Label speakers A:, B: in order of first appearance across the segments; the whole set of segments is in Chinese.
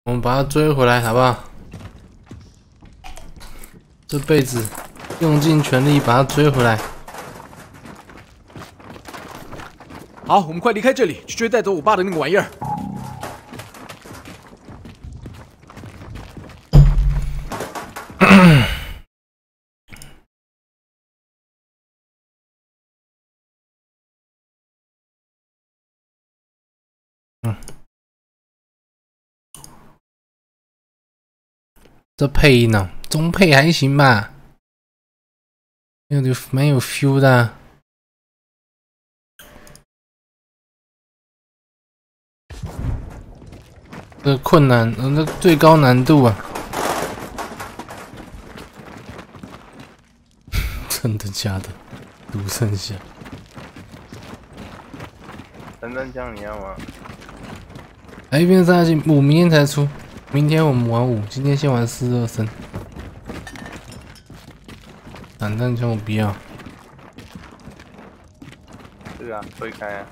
A: 我们把它追回来，好不好？这辈子用尽全力把它追回来。
B: 好，我们快离开这里，去追带走我爸的那个玩意儿。
A: 这配音呢，中配还行吧，蛮有 feel 的啊。这困难，这最高难度啊！真的假的？独剩下。
C: 散弹枪你要吗？
A: 来一边杀进5，明天才出。明天我们玩5，今天先玩4、2、3。散弹枪我不要。
C: 是啊，推开啊。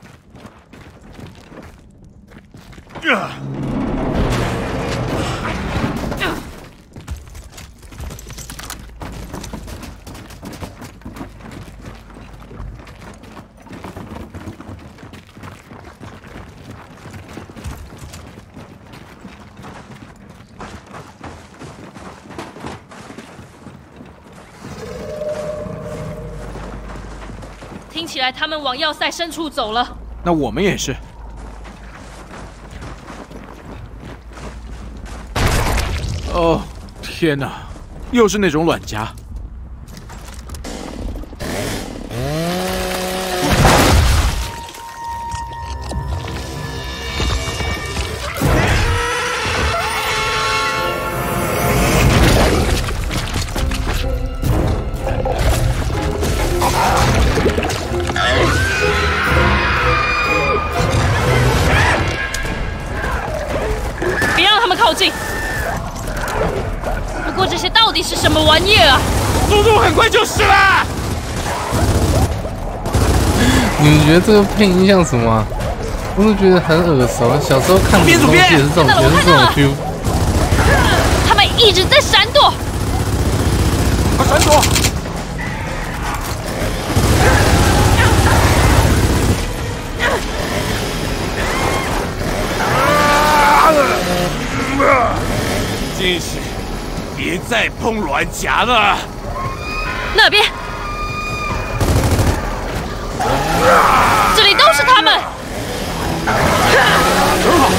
D: 听起来他们往要塞深处走了。
B: 那我们也是。哦，天哪，又是那种卵夹。
D: 别让他们靠近。不过这些到底是什么玩意儿啊？
B: 速度很快就是啦。
A: 你们觉得这个配音像什么啊？我都觉得很耳熟，小时候看什么东西也是这种 feel。
D: 他们一直在闪躲。
B: 快闪躲！
E: 真是，别再碰卵夹了。
D: 那边，这里都是他们。
B: 很好。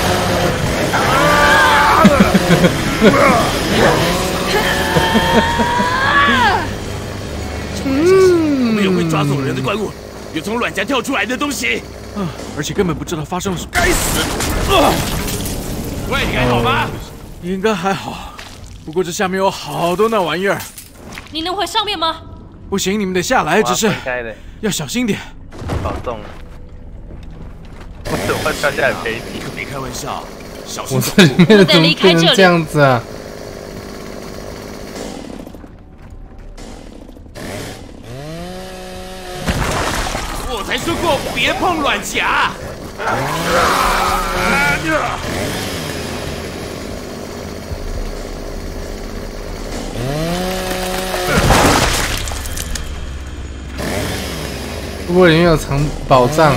E: 没有会抓走人的怪物，有从卵夹跳出来的东西。
B: 而且根本不知道发生了什么。
E: 该死！喂，你还好吗？
B: 应该还好，不过这下面有好多那玩意儿。
D: 你能回上面吗？
B: 不行，你们得下来，只是要小心点。
C: 保重。我怎么会掉下来陪你？
E: 你可别开玩笑，小心
A: 我
E: 走路。
A: 这里面怎么变成这样子啊？
E: 我才说过别碰卵夹。
A: 不过里面有藏宝藏。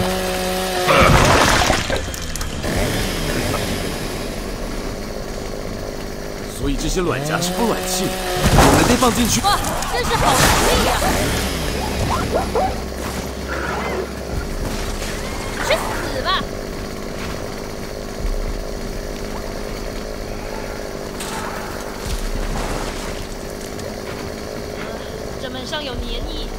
E: 所以这些卵夹是封卵器，我们得放进去。
D: 哇，真是好容易呀！去死吧！这门上有粘液。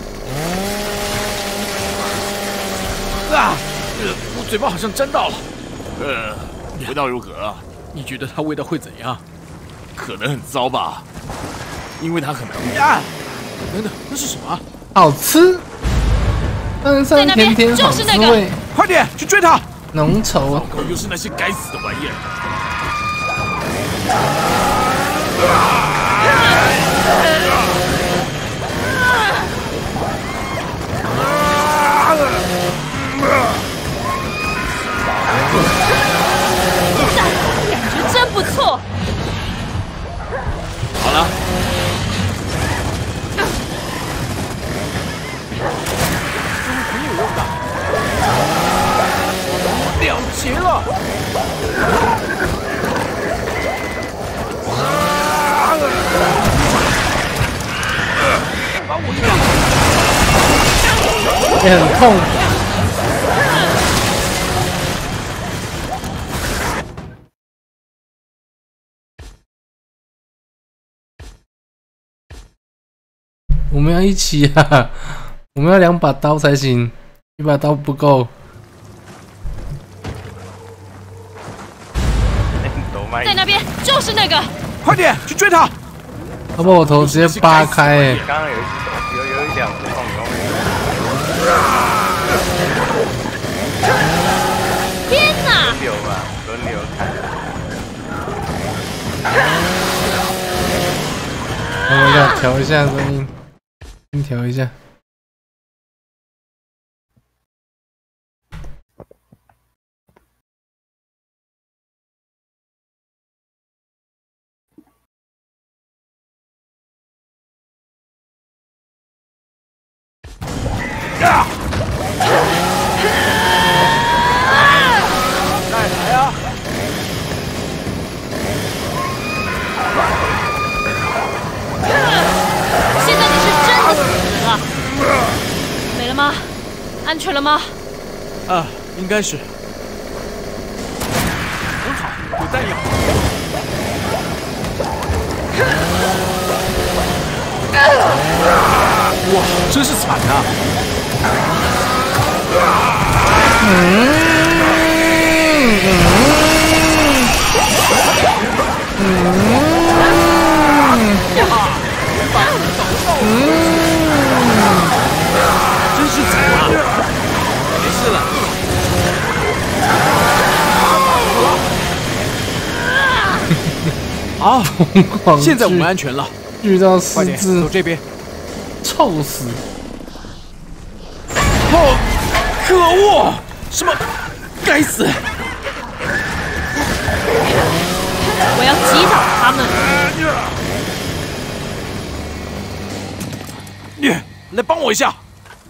B: 啊！我嘴巴好像沾到了。
E: 味道如何啊？
B: 你觉得它味道会怎样？
E: 可能很糟吧，因为它很浓。
B: 呀！等等，那是什么？
A: 好吃，酸酸甜甜好滋味。
B: 快点去追它！
A: 浓稠啊！
E: 又是那些该死的玩意儿。
D: 感觉真不错。
A: 也很痛。我们要一起啊！我们要2把刀才行，1把刀不够。
D: 在那边，就是那个。
B: 快点去追他！
A: 他把我头直接扒开哎！
C: 刚刚有一两不痛
D: 天哪！
C: 轮流吧，轮流看。
A: 等一下，调一下声音，调一下。
B: 来啊！
D: 现在你是真的死了，没了吗？安全了吗？
B: 啊，应该是。很好，有弹药。哇，真是惨啊！真是惨啊！没事了。好，现在我们安全了。
A: 遇到
B: 快点，
A: 狮子
B: 走，这边。
A: 臭死！
B: 哦，可恶！什么？该死！
D: 我要击倒他们！
B: 你来帮我一下。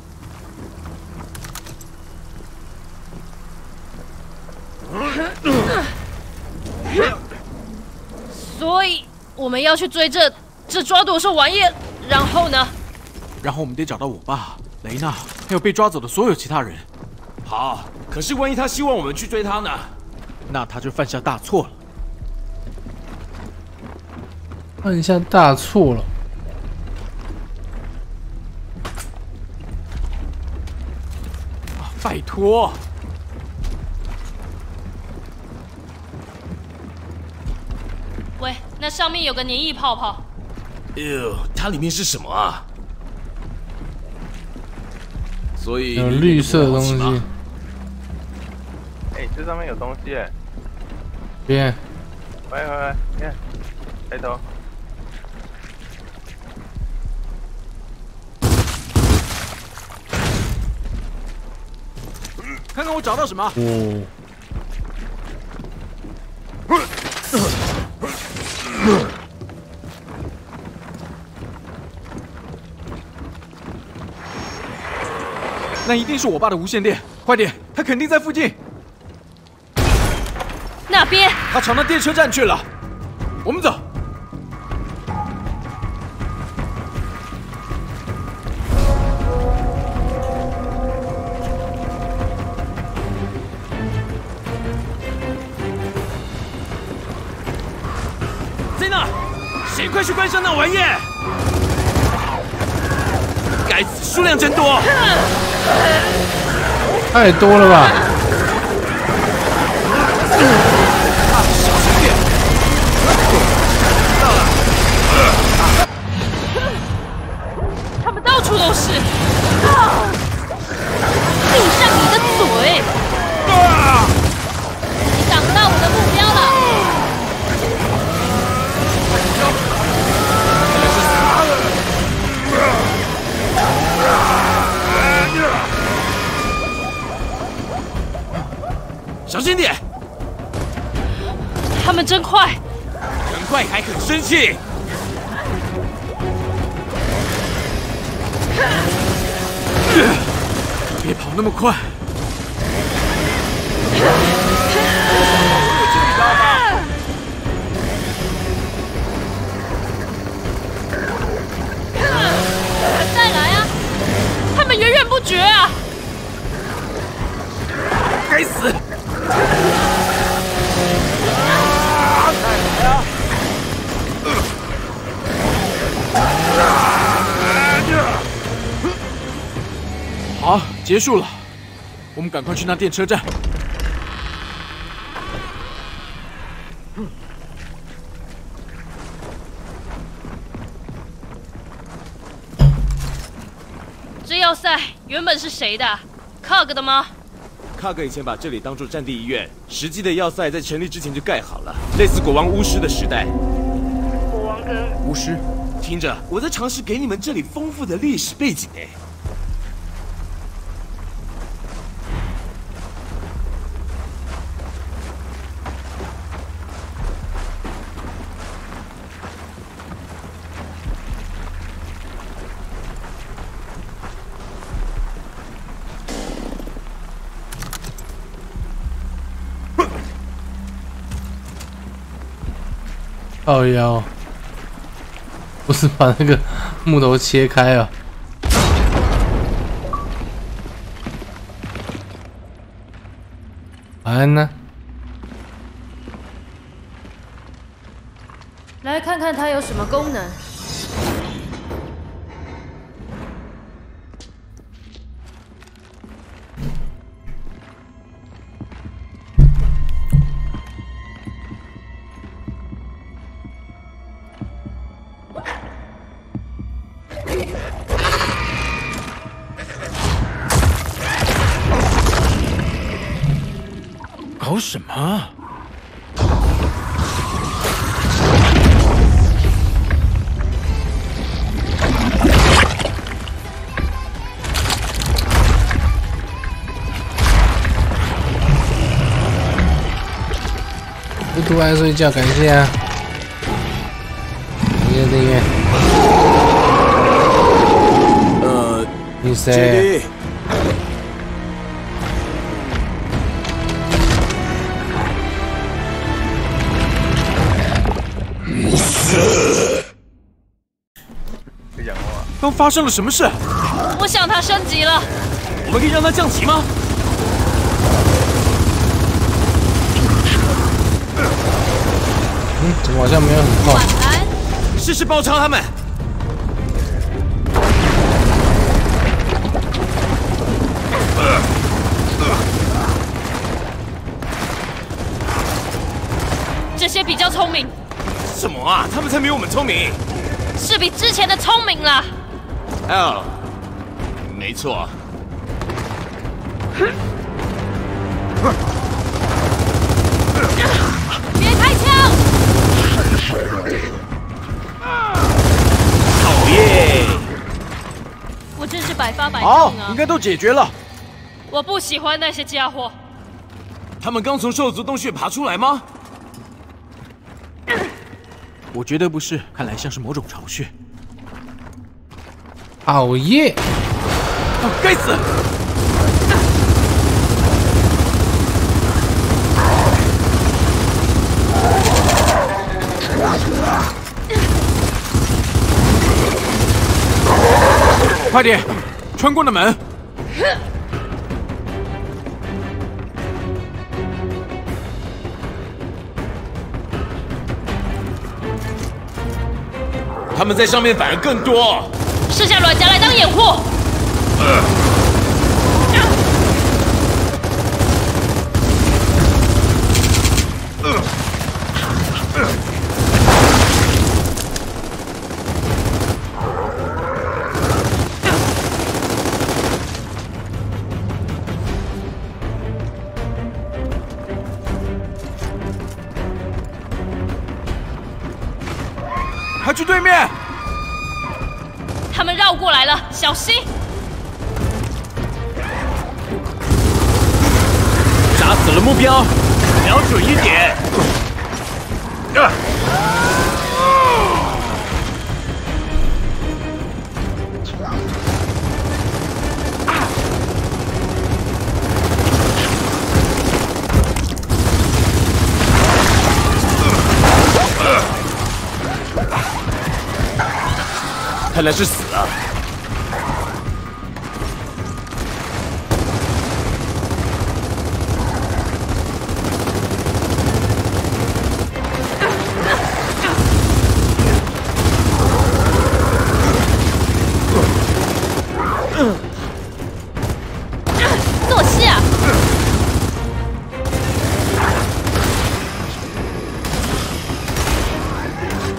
D: 所以我们要去追这抓多兽玩意，然后呢？
B: 然后我们得找到我爸、雷娜，还有被抓走的所有其他人。
E: 好，可是万一他希望我们去追他呢？
B: 那他就犯下大错了。
A: 犯下大错了。
B: 啊，拜托！
D: 喂，那上面有个粘液泡泡。
E: 它里面是什么啊？所以
A: 有绿色的东西。
C: 哎，这上面有东西哎！
A: 别，
C: 喂，看，抬头。
B: 看看我找到什么？
A: 哦。
B: 那一定是我爸的无线电，快点，他肯定在附近。
D: 那边，
B: 他闯到电车站去了，我们走。
E: 在那，谁快去关上那玩意？该死，数量真多！
A: 太多了吧！
B: 小心点！
D: 他们到处都是。闭上你的嘴！你挡到我的目标了。
E: 小心点！
D: 他们真快，
E: 很快还很生气。
B: 别跑那么快！
D: 再来啊！他们源源不绝啊！
B: 结束了，我们赶快去那电车站。
D: 这要塞原本是谁的？卡格的吗？
E: 卡格以前把这里当作战地医院，实际的要塞在成立之前就盖好了，类似国王巫师的时代。
F: 国王跟
B: 巫师，
E: 听着，我在尝试给你们这里丰富的历史背景哎。
A: 靠腰，不是把那个木头切开啊？安呢？
D: 来看看它有什么功能。
B: 搞什么啊？
A: 不读爱睡觉，感谢啊！感谢订阅。你谁？
C: 会讲话。
B: 刚发生了什么事？
D: 我想它升级了。
E: 我们可以让它降级吗？
A: 怎么好像没有很痛？
D: 晚安。
E: 试试包抄他们。
D: 这些比较聪明，
E: 什么啊？他们才没有我们聪明。
D: 是比之前的聪明啦。
E: 哦，没错。
D: 别开枪！
E: 讨厌。
D: 我真是百发百
B: 好，
D: 中啊
B: 应！该都解决了。
D: 我不喜欢那些家伙。
E: 他们刚从兽族洞穴爬出来吗？
B: 我觉得不是，看来像是某种巢穴。
A: 熬夜，
E: 啊，该死！
B: 快点，穿过那门！
E: 他们在上面反而更多。
D: 设下软夹来当掩护。
B: 还去对面！
D: 他们绕过来了，小心！
E: 炸死了目标，瞄准一点。看来是死了。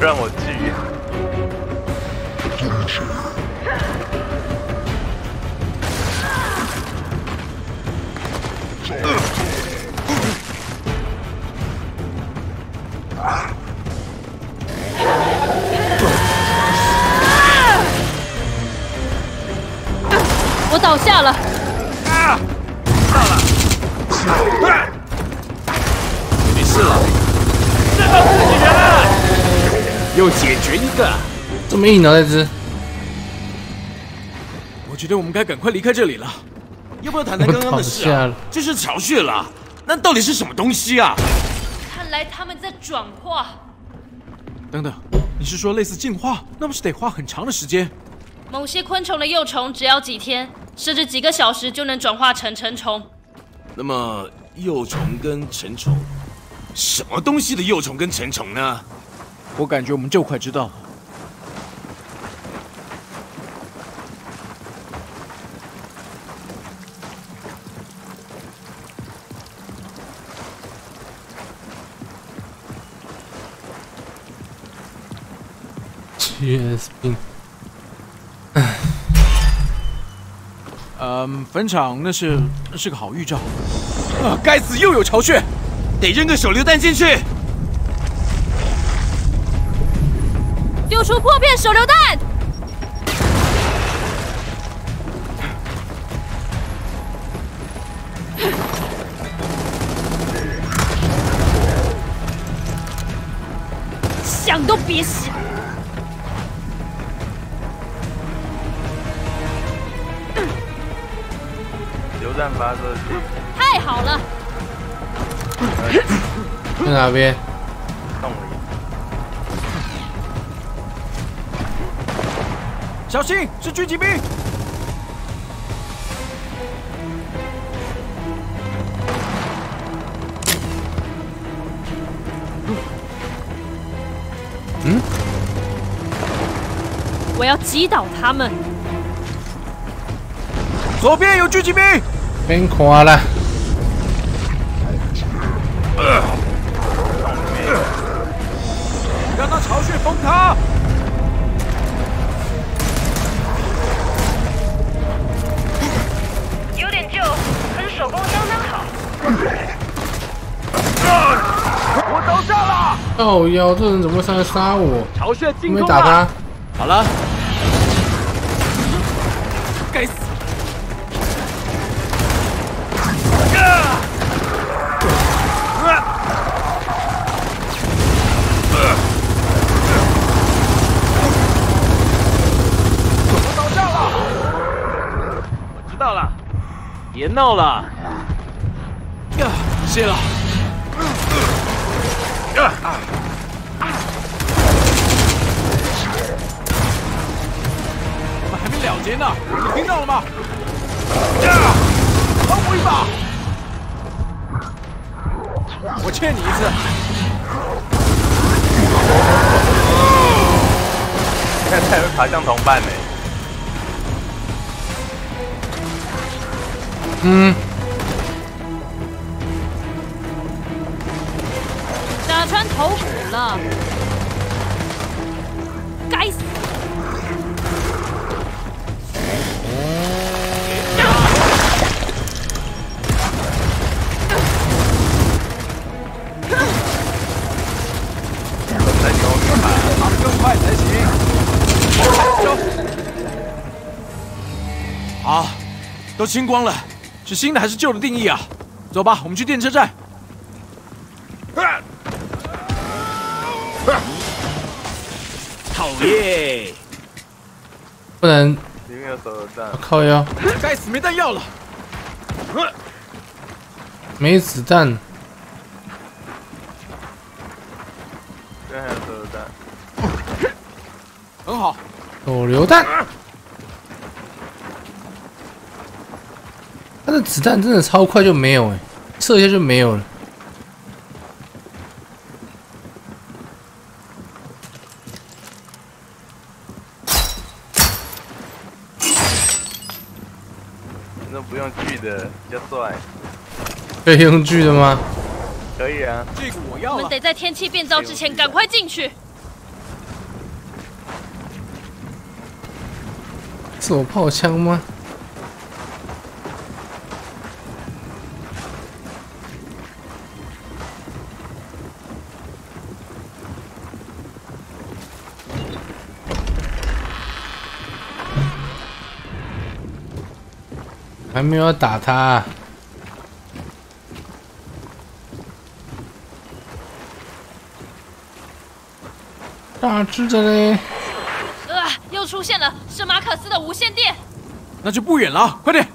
C: 让我锯。
D: 我倒下了。
E: 没事了，
C: 这都自己人了，
E: 又解决一个。
A: 这么硬啊，那只。
E: 我觉得我们该赶快离开这里了。要不要谈谈刚刚的事啊
A: 我倒下了？
E: 这是巢穴了，那到底是什么东西啊？
D: 看来他们在转化。
B: 等等，你是说类似进化？那不是得花很长的时间？
D: 某些昆虫的幼虫只要几天，甚至几个小时就能转化成成虫。
E: 那么幼虫跟成虫，什么东西的幼虫跟成虫呢？
B: 我感觉我们就快知道了。
A: GS 病。
B: 坟场那是个好预兆。
E: 啊！该死，又有巢穴，得扔个手榴弹进去。
D: 丢出破片手榴弹！想都别想！
C: 榴弹发射器，
D: 太好了！
A: 在哪边？
C: 洞里。
B: 小心，是狙击兵！
D: 我要击倒他们！
B: 左边有狙击兵！
A: 变垮了。
B: 让那巢穴崩塌！
F: 有点旧，可是手工相当好。
B: 我倒下了！
A: 哦腰，这人怎么会上来杀我？
C: 巢穴
A: 我
C: 进攻
A: 没打他。
E: 好了，该死！
B: 我倒下了！
C: 我知道了，别闹了。
E: 谢了。
B: 我们还没了结呢，你听到了吗？帮我一把！我欠你一次。
C: 现在才会爬向同伴呢。
D: 打穿头骨了！该死！
B: 爬得更快才行。
E: 好，都清光了，是新的还是旧的定义啊？走吧，我们去电车站。讨厌！
A: 不能
C: 里面有手榴弹，
A: 靠腰，
E: 该死，没弹药了。
A: 没子弹。
C: 这边还有手榴弹。
B: 很好，
A: 手榴弹。他的子弹真的超快就没有哎，射一下就没有了。
C: 那不用锯的，比较帅。
A: 可以用锯的吗？
C: 可以啊。
B: 这个我要了。
D: 我们得在天气变糟之前赶快进去。
A: 手炮枪吗？还没有要打他、啊。大只的嘞！
D: 又出现了，是马可斯的无线电。
B: 那就不远了，快点！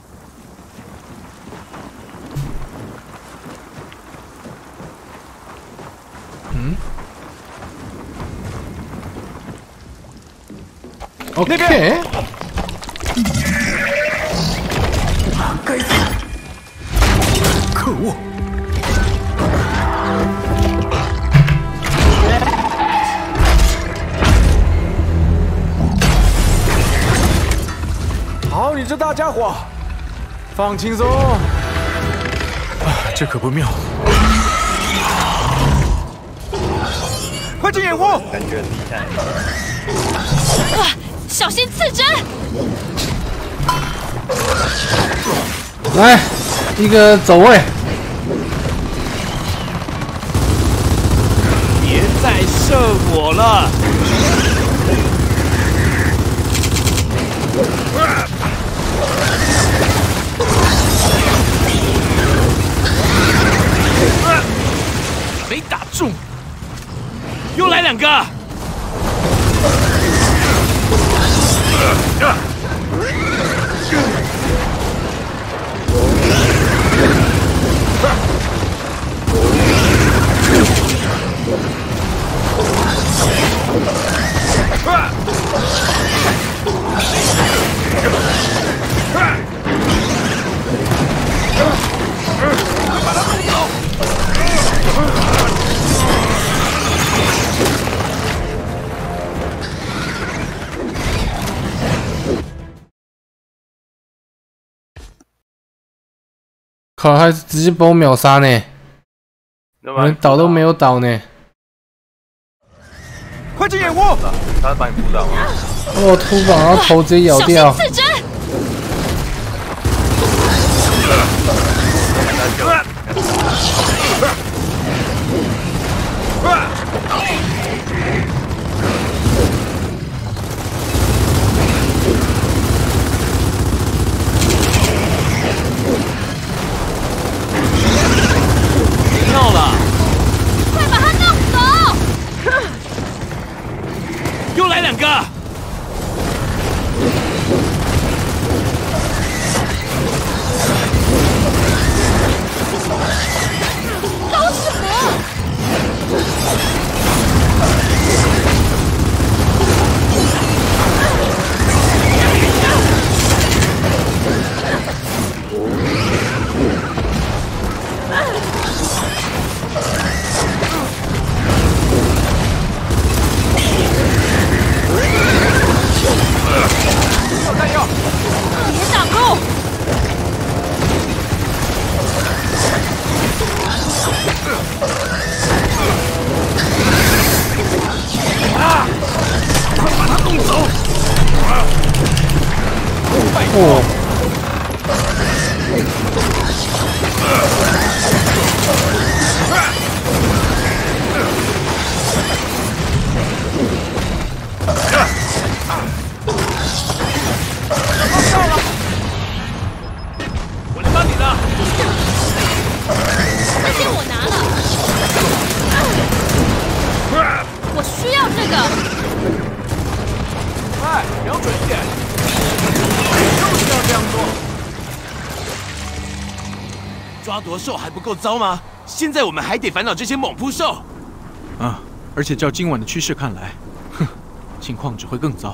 A: 嗯 ？OK。
B: 该死！可恶！好，你这大家伙，放轻松。啊，这可不妙！快进掩护！
C: 感觉很厉害。
D: 小心刺针！
A: 来，一个走位。
E: 别再射我了！
B: 没打中，又来2个。
A: 靠，他直接把我秒杀呢！连倒都没有倒呢！
B: 快进掩护！
C: 他把你扑倒吗？
A: 哦，突防，然后头直接咬掉。
D: 小心刺针！
E: 闹了！
D: 快把他弄走！
E: 又来2个！
D: 都是魔！别挡路！
B: 快把他弄走！
A: 哦，
E: 我来帮你了。
D: 这些我拿了，我需要这个。
B: 哎，瞄准一点！就是要这样做。
E: 抓夺兽还不够糟吗？现在我们还得烦恼这些猛扑兽。
B: 啊，而且照今晚的趋势看来，哼，情况只会更糟。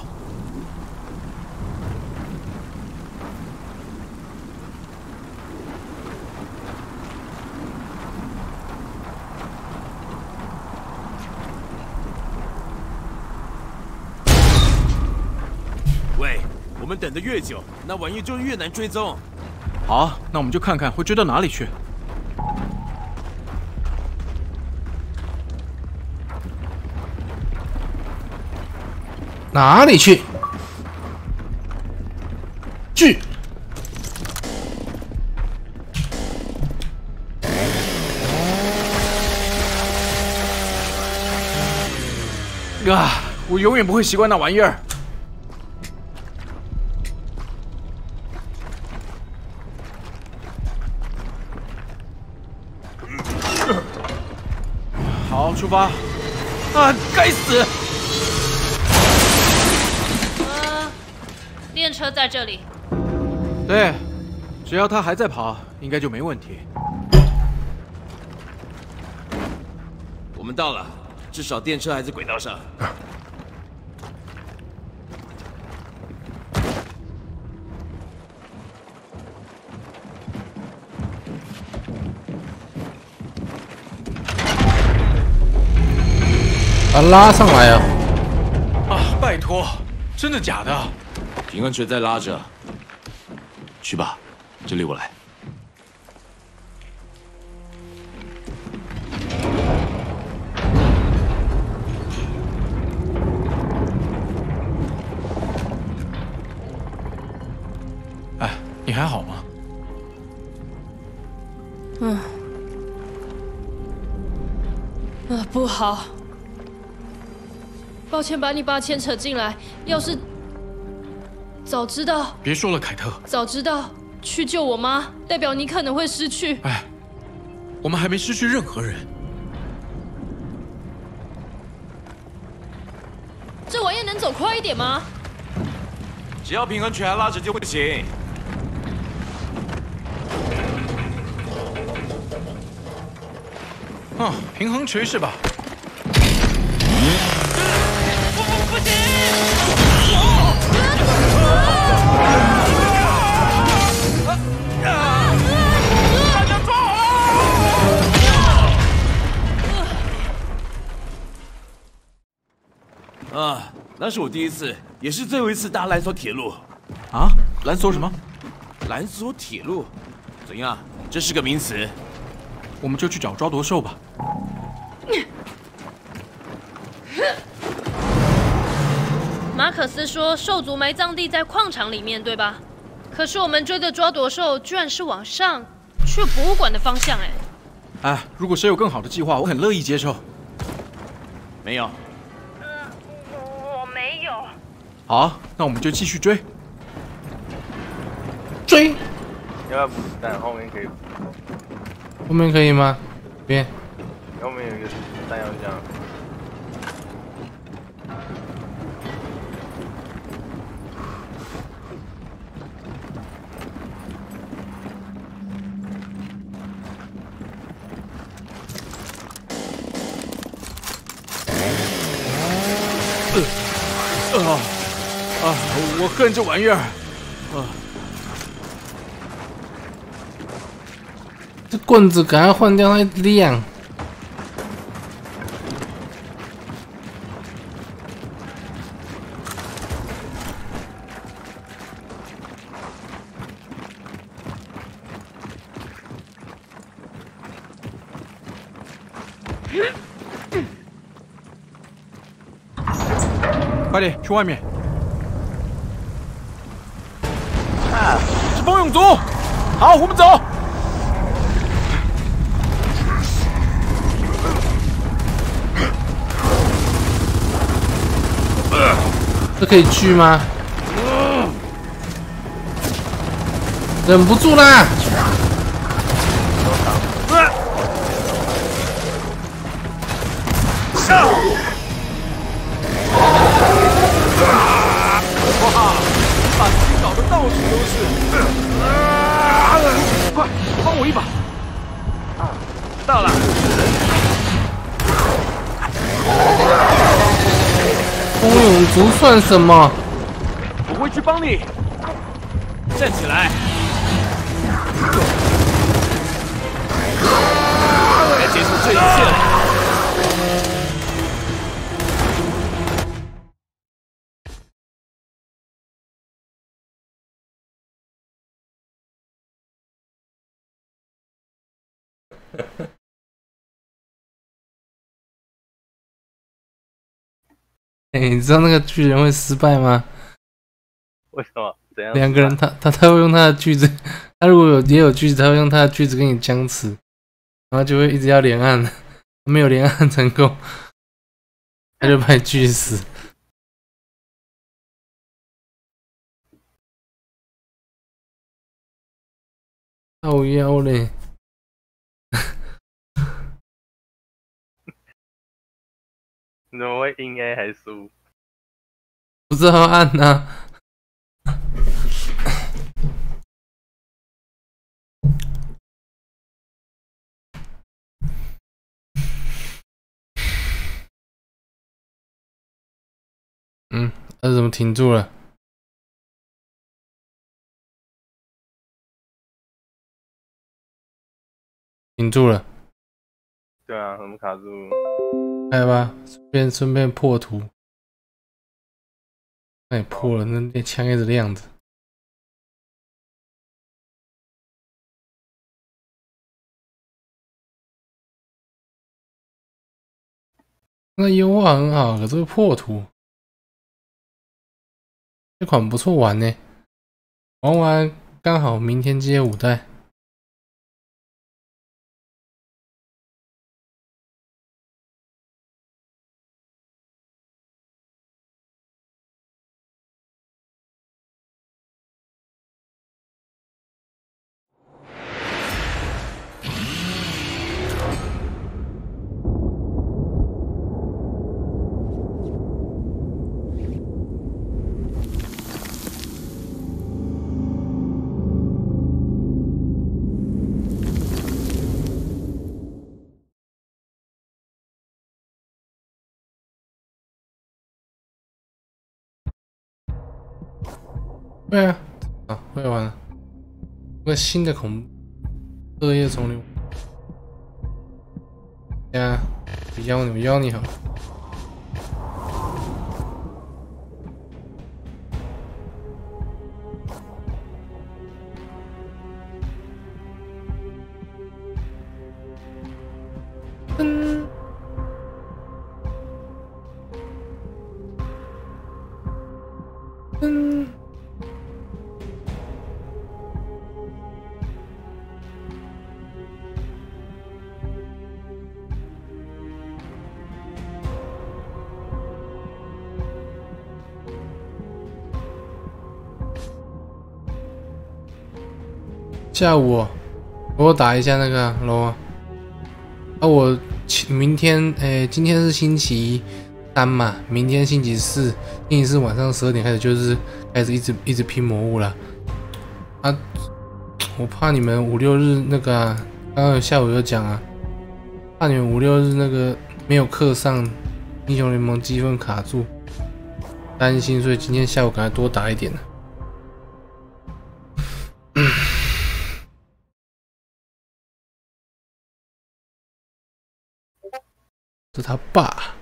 E: 喂，我们等得越久，那玩意就越难追踪。
B: 好啊，那我们就看看会追到哪里去。
A: 哪里去？ 去！
B: 啊！我永远不会习惯那玩意儿。好，出发！啊！该死！
D: 电车在这里。
B: 对，只要它还在跑，应该就没问题。
E: 我们到了，至少电车还在轨道上。
A: 把它拉上来啊！
B: 啊！拜托，真的假的？
E: 平衡锤在拉着。去吧，这里我来。
B: 哎，你还好吗？
D: 不好。抱歉把你爸牵扯进来，要是早知道，
B: 别说了，凯特。
D: 早知道去救我妈，代表你可能会失去。
B: 哎，我们还没失去任何人。
D: 这玩意能走快一点吗？
E: 只要平衡锤还拉着就不行。
B: 啊，平衡锤是吧？
F: 不行！大家抓
E: 好！啊，那是我第一次，也是最后一次搭蓝索铁路。
B: 啊？蓝索什么？
E: 蓝索铁路？怎样？这是个名词。
B: 我们就去找抓夺兽吧。
D: 马可斯说兽族埋葬地在矿场里面，对吧？可是我们追的抓夺兽居然是往上，去博物馆的方向，哎。
B: 哎，如果谁有更好的计划，我很乐意接受。
E: 没有。
F: 我没有。
B: 好，那我们就继续追。
A: 追！
C: 要不要补子弹？后面可以。
A: 后面可以吗？边。
C: 后面有一个弹药箱。
B: 我恨这玩意儿。
A: 这棍子赶快换掉，它亮。
B: 快点去外面！是蜂蛹族。好，我们走。
A: 这可以去吗？忍不住啦！
B: 哇！把自己搞得到处都是。快，帮我一把！
C: 到了。
A: 蜂蛹族算什么？
E: 我会去帮你。站起来！该结束这一切了。
A: 哎，你知道那个巨人会失败吗？
C: 为什么？ 怎样？
A: 2个人他会用他的锯子，他如果也有锯子，他会用他的锯子跟你僵持，然后就会一直要连按，没有连按成功，他就把你锯死。靠腰嘞！
C: 你怎么会赢 A 还输？
A: 不知道按啊。他怎么停住了？停住了。
C: 对啊，怎么卡住？
A: 来吧，顺便破图。那也破了，那枪一直亮着。那优化很好，可是会破图。这款不错玩呢，玩完刚好明天接5代。对啊，会玩了。个新的恐怖恶夜丛林。呀，我邀你好。下午我打一下那个楼啊。我明天今天是星期3嘛，明天星期4，星期4晚上12点开始就是开始一直拼魔物了。啊，我怕你们5、6日那个啊，刚刚下午有讲啊，怕你们5、6日那个没有课上英雄联盟积分卡住，担心，所以今天下午赶快多打一点了。是他爸。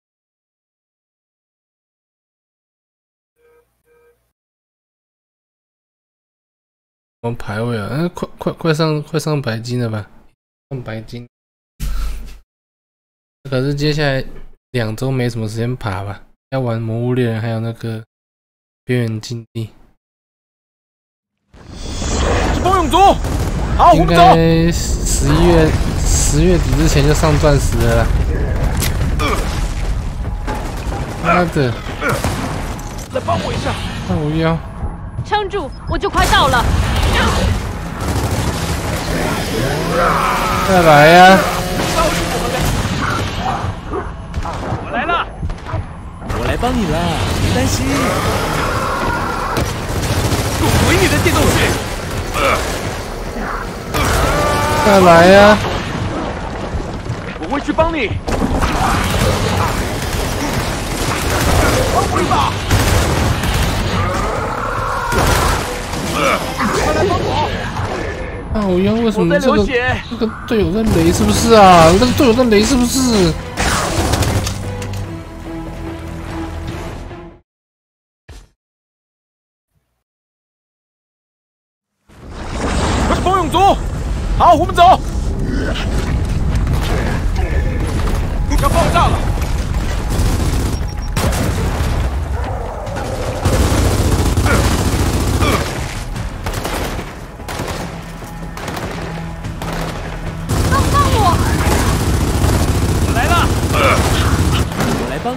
A: 我们排位啊，快上白金了吧？上白金。可是接下来2周没什么时间爬吧？要玩魔物猎人，还有那个边缘禁地。
B: 是风永族，好，我们走。
A: 应该10月底之前就上钻石了啦。妈的！
B: 来帮我一下。
A: 那我要
D: 撑住，我就快到了。
A: 再来呀！
B: 我来了，
E: 我来帮你啦，别担心。
B: 毁你的电动穴！
A: 再来呀！
B: 我会去帮你。帮我一把！快来帮我！
A: 啊！我要为什么这个
B: 血
A: 那个队友在雷是不是啊？那个队友在雷是不是？
B: 我是风永族，好，我们走。要爆炸了！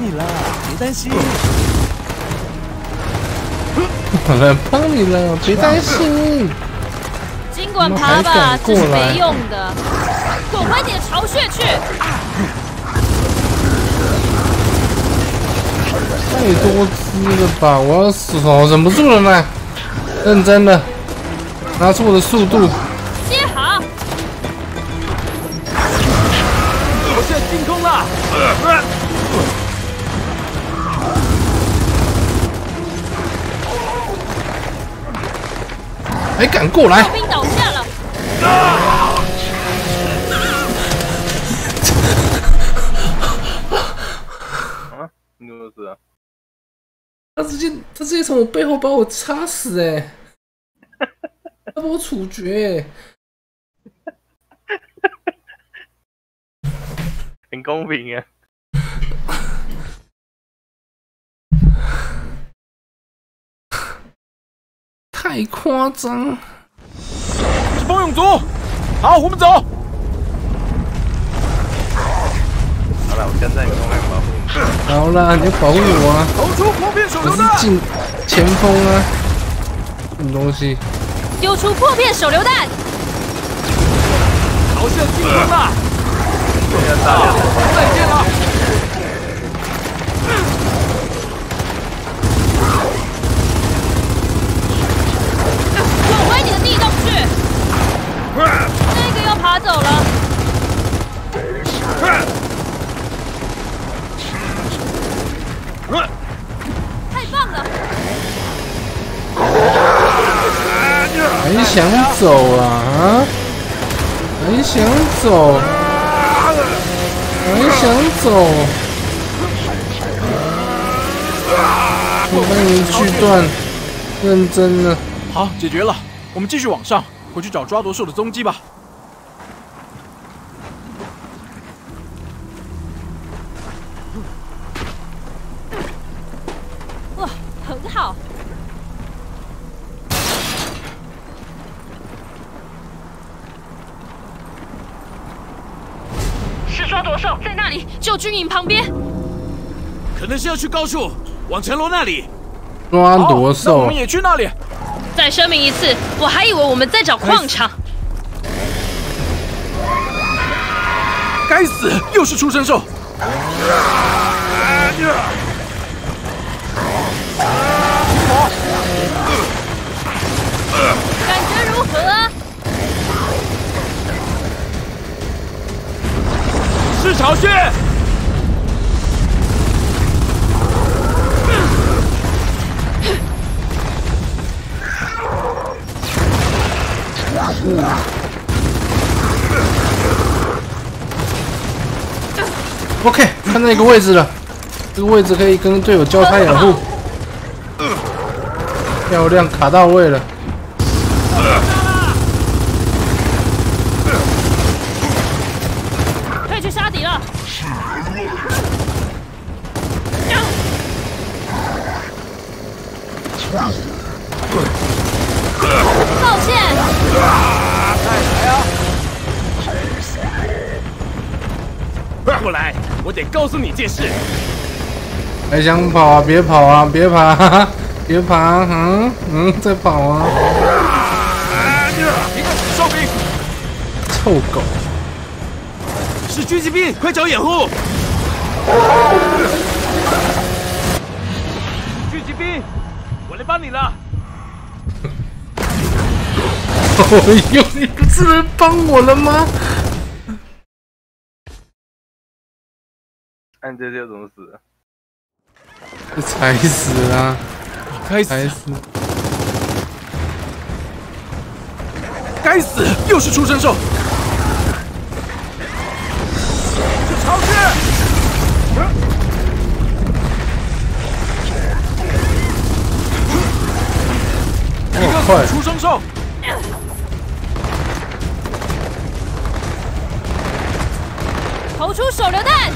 E: 你了，别担心。
A: 有人帮你了，别担心。
D: 尽管爬吧，这是没用的。滚回你的巢穴去！
A: 太多只了吧，我要死了，忍不住了呢。认真的，拿出我的速度。
D: 接好。
B: 我现在进攻了。
A: 还敢过来？
D: 哨兵倒下了。
C: 啊，你怎么死啊？
A: 他直接从我背后把我插死哎、他把我处决
C: 很公平啊！
A: 太夸张！
B: 是风勇族，好，我们走。
C: 好了，我跟在你后面保护你。
A: 好啦，你要保护我啊！
B: 投出破片手榴弹。
A: 我是进前锋啊！什么东西？
D: 丢出破片手榴弹。
B: 好，现在进攻了。再见了。
D: 滚回你的地洞去！那个要爬走了。太棒了！
A: 还想走啊？还想走？还想走？我帮你锯断，认真了。
B: 好，解决了。我们继续往上，回去找抓夺兽的踪迹吧。
D: 哇，很好。是抓夺兽，在那里，就军营旁边。
E: 可能是要去高处，往城楼那里。
A: 抓夺
B: 好，那我
A: 兽
B: 们，也去那里。
D: 再声明一次，我还以为我们在找矿场。
B: 该死，又是出生兽。
D: 感觉如何啊？
B: 是巢穴。
A: OK， 看到一个位置了，这个位置可以跟队友交叉掩护，漂亮，卡到位了。
D: 可以去杀敌了。抱歉。
E: 过来，我得告诉你件事。
A: 还想跑啊？别跑啊！别爬、啊！别爬、啊！再跑啊！
B: 一个哨兵，
A: 臭狗！
E: 是狙击兵，快找掩护！
B: 狙击兵，我来帮你了。
A: 哎呦，你不是来帮我了吗？
C: 按这就怎么死？
A: 被踩死了！
B: 该死，
A: 踩死！
B: 该死，又是出生兽。是巢穴。一个
A: 快！
B: 出生兽。
D: 投出手榴弹。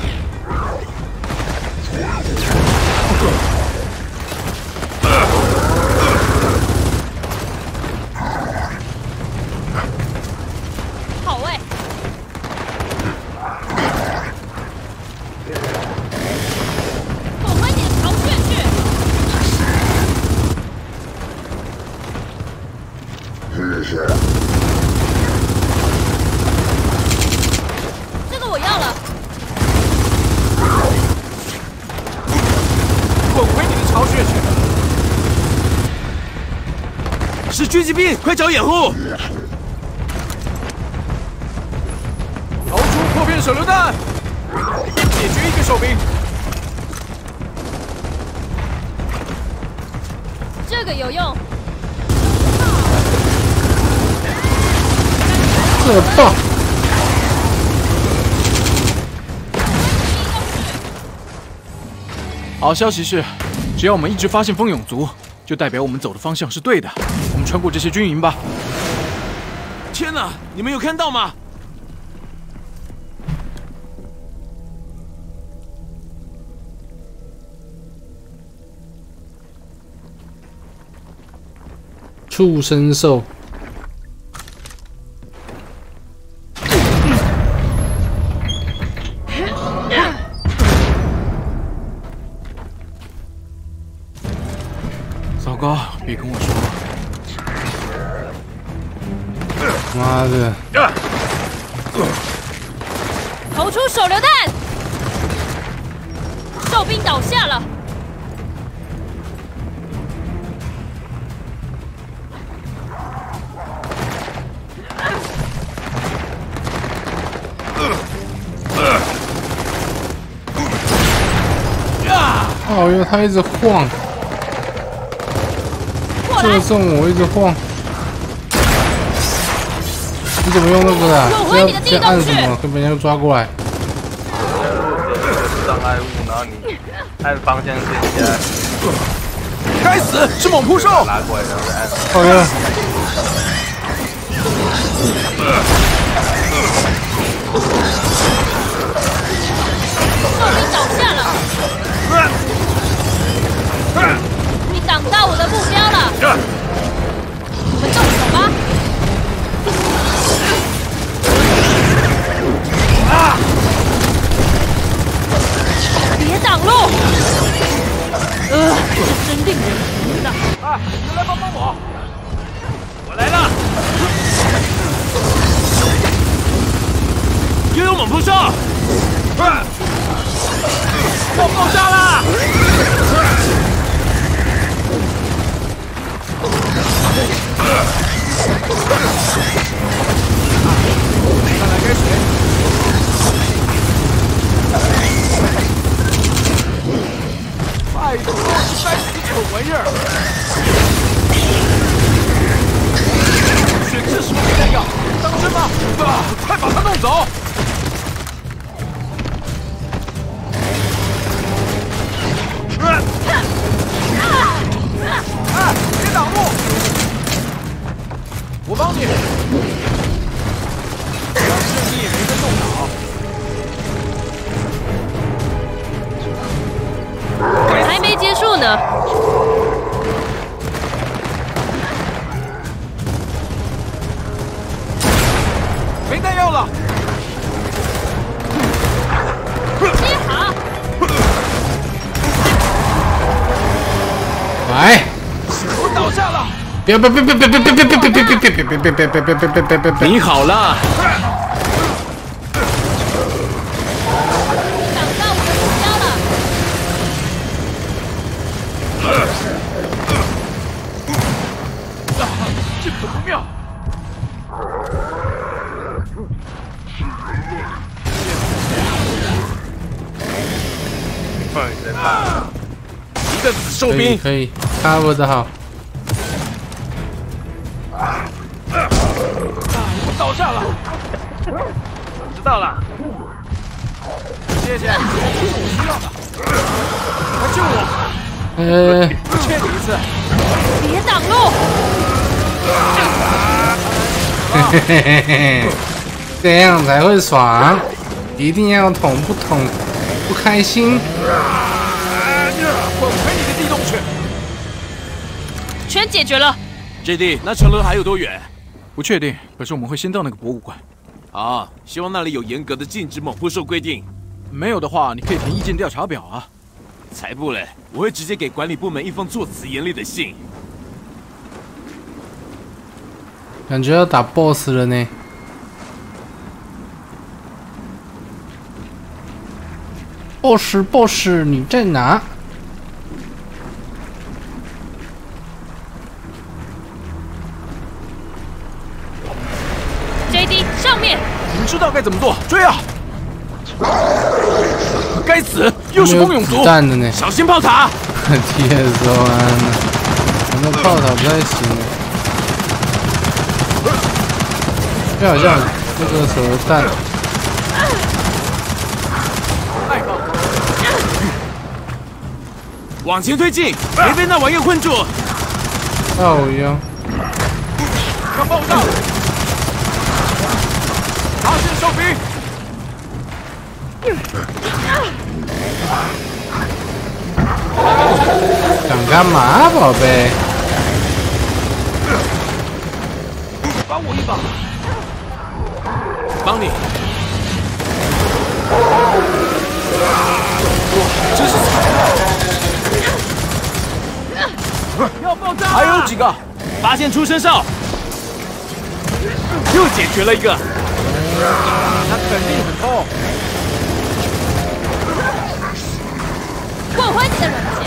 D: 好哎。
E: 是狙击兵，快找掩护！
B: 掏出破片手榴弹，解决一个哨兵。
D: 这个有用。
A: 这棒！
B: 好消息是，只要我们一直发现蜂蛹族，就代表我们走的方向是对的。我们穿过这些军营吧。
E: 天哪，你们有看到吗？
A: 畜生兽。
B: 糟糕，别跟我说。
A: 妈的！
D: 投出手榴弹，哨兵倒下了。
A: 哦哟，他一直晃，射中我一直晃。你怎么用那个的？这样按什么？被人家抓过来。
C: 障碍物，然后你按方向键起来，
B: 该死，是猛扑兽！
C: 拉过来，然后再按。
A: 好哟。
D: 哨兵倒下了。你挡到我的目标了。我们动手吧。别挡路！这真令人服的。
B: 啊，你来帮帮我！
E: 我来了！又有猛扑兽！
B: 爆炸了！看来该谁？拜托，该死的丑玩意儿！选这什么弹药？当真吗？啊！快把他弄走！别挡路！我帮你。当正义没在动脑。
D: 还没结束呢。
B: 没弹药了。
D: 接好。
A: 来！
B: 我倒下了。
A: 别！
E: 你好了。
D: 挡到我的目标了。
B: 这可不妙。
E: 一个死兽兵，
A: 可以 cover 的好。
B: 我倒下了。
C: 知道了。
B: 谢谢，我需要的。快救我！欠你一次。
D: 别挡路！
A: 这样才会爽，一定要捅不捅，不开心。
B: 滚回你的地洞去！
D: 全解决了。
E: JD，那城楼还有多远？
B: 不确定，可是我们会先到那个博物馆。
E: 啊，希望那里有严格的禁止猛扑兽规定。
B: 没有的话，你可以填意见调查表啊。
E: 才不嘞！我会直接给管理部门一封措辞严厉的信。
A: 感觉要打 BOSS 了呢。boss，你在哪？
B: 该怎么做？追啊！该死，又是蜂蛹族！
A: 弹的呢，
B: 小心炮塔！
A: 铁手啊，我那炮塔不太行。就好像这个手榴弹。
E: 往前推进，别被那玩意困住。
A: 靠腰。
B: 要爆炸！发现哨兵！
A: 想干嘛，宝贝？
B: 帮我一把！
E: 帮你。
B: 真是要爆炸！还有几个？
E: 发现出生哨，又解决了一个。
B: 他肯定很痛。
D: 滚回你的软夹！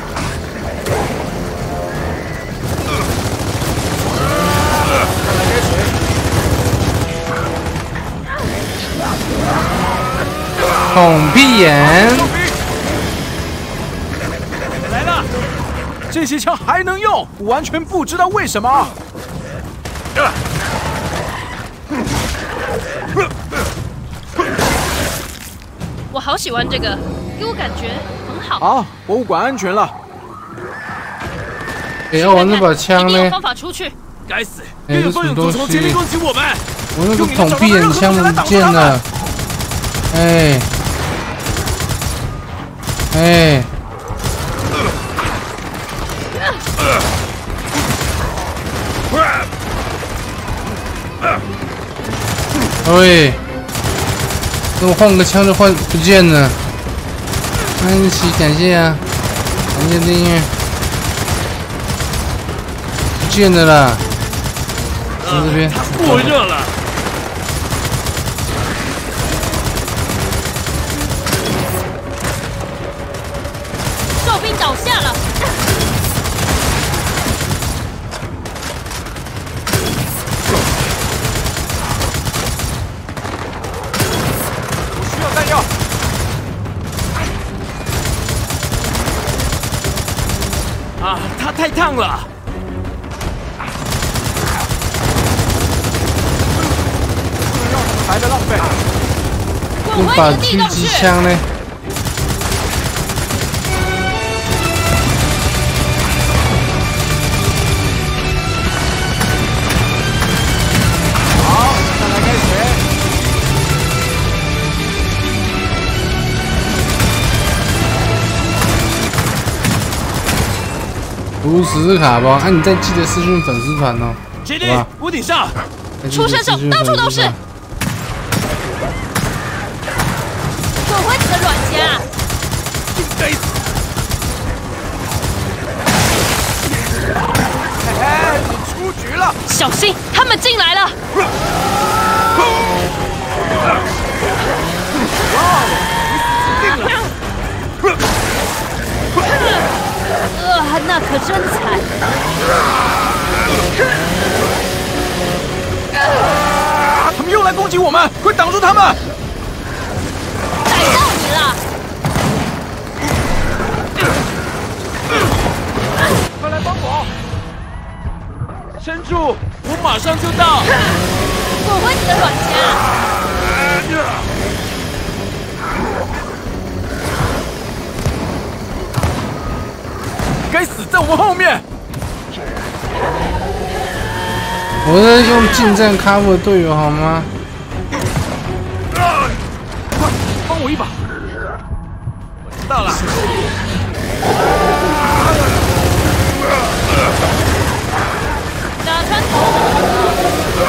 A: 捅屁眼！
B: 来了，这些枪还能用，完全不知道为什么。
D: 我好喜欢这个，给我感觉很好。
B: 好，博物馆安全了。
A: 哎，我那把枪呢？
D: 一定有方法出去。
E: 该死，又有蜂蛹族从前面攻击我们。
A: 我那个捅屁眼枪不见了。哎。哎，喂，那我换个枪就换不见了。安琪，感谢啊，感谢订阅，不见了啦，在这边。
E: 过热了。
D: 倒下了！
B: 我需要弹药。
E: 啊，它太烫了！
B: 还在浪费。
A: 那把狙击枪呢？50卡包，你再记得私讯粉丝团哦。
E: JD，屋顶上，
D: 出生手到处都是。滚回你的软夹！
E: 该死！
B: 嘿，你出局了！
D: 小心，他们进来了！那可真惨！
B: 他们又来攻击我们，快挡住他们！
D: 逮到你了！
B: 快来帮我！
E: 撑住，我马上就到。
D: 滚回你的软夹！
B: 该死，在我们后面！
A: 我在用近战 cover 队友好吗？
B: 快帮我一把！我知道了。
D: 打穿头！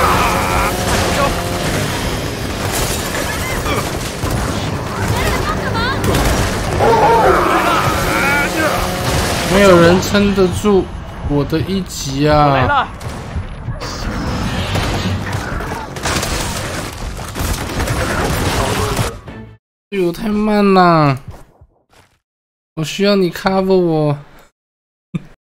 A: 没有人撑得住我的一击啊！
B: 来了！
A: 队友太慢了，我需要你 cover 我。